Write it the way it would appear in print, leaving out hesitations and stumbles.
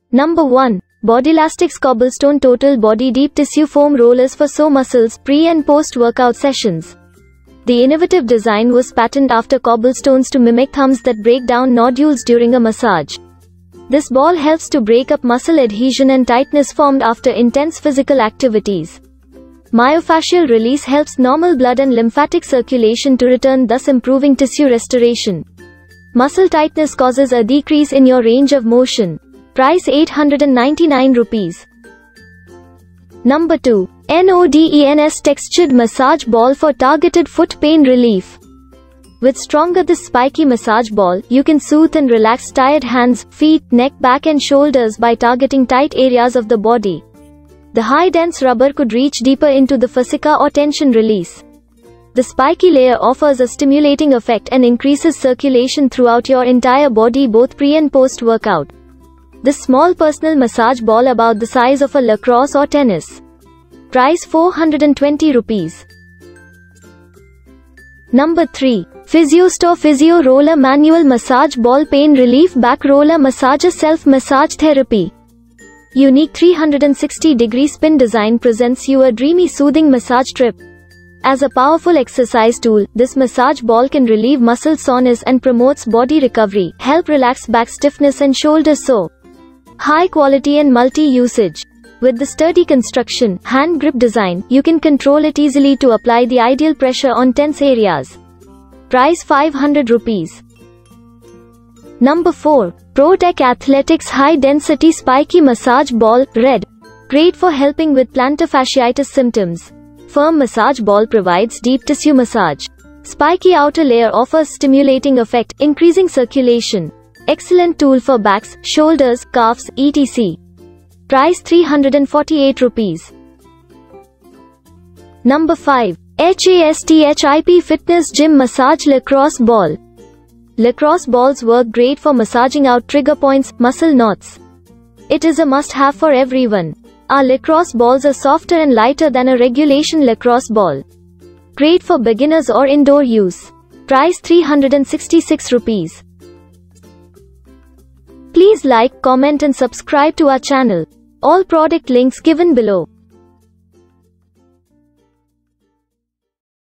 Number 1. Bodylastics Cobblestone Total Body Deep Tissue Foam Rollers for sore muscles, pre- and post-workout sessions. The innovative design was patterned after cobblestones to mimic thumbs that break down nodules during a massage. This ball helps to break up muscle adhesion and tightness formed after intense physical activities. Myofascial release helps normal blood and lymphatic circulation to return, thus improving tissue restoration. Muscle tightness causes a decrease in your range of motion. Price 899 rupees. Number 2. NODENS Textured Massage Ball for Targeted Foot Pain Relief. With stronger this spiky massage ball, you can soothe and relax tired hands, feet, neck, back and shoulders by targeting tight areas of the body. The high-dense rubber could reach deeper into the fascia or tension release. The spiky layer offers a stimulating effect and increases circulation throughout your entire body both pre- and post-workout. This small personal massage ball about the size of a lacrosse or tennis. Price 420 rupees. Number 3. PhysioStore Physio Roller Manual Massage Ball Pain Relief Back Roller Massager Self-Massage Therapy. Unique 360-degree spin design presents you a dreamy soothing massage trip. As a powerful exercise tool, this massage ball can relieve muscle soreness and promotes body recovery, help relax back stiffness and shoulder sore. High quality and multi-usage. With the sturdy construction, hand grip design, you can control it easily to apply the ideal pressure on tense areas. Price 500 rupees. Number 4. ProTech Athletics High Density Spiky Massage Ball, Red. Great for helping with plantar fasciitis symptoms. Firm massage ball provides deep tissue massage. Spiky outer layer offers stimulating effect, increasing circulation. Excellent tool for backs, shoulders, calves, etc. Price 348 rupees. Number 5. HASTHIP Fitness Gym Massage Lacrosse Ball. Lacrosse balls work great for massaging out trigger points, muscle knots. It is a must-have for everyone. Our lacrosse balls are softer and lighter than a regulation lacrosse ball. Great for beginners or indoor use. Price 366 rupees. Please like, comment and subscribe to our channel. All product links given below.